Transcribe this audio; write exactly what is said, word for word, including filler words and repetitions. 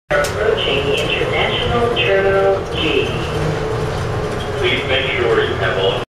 Approaching International Terminal G. Please make sure you have all